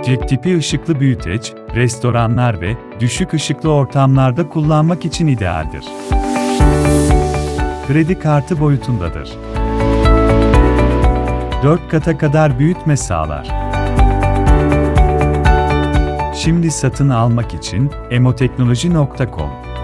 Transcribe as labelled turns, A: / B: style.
A: Cep tipi ışıklı büyüteç, restoranlar ve düşük ışıklı ortamlarda kullanmak için idealdir. Kredi kartı boyutundadır. 4 kata kadar büyütme sağlar. Şimdi satın almak için emoteknoloji.com